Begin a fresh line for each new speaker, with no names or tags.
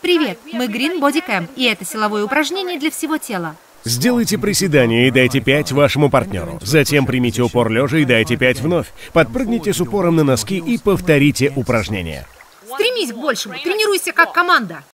Привет, мы Green Body Camp, и это силовое упражнение для всего тела.
Сделайте приседания и дайте 5 вашему партнеру. Затем примите упор лежа и дайте 5 вновь. Подпрыгните с упором на носки и повторите упражнение.
Стремись к большему, тренируйся как команда.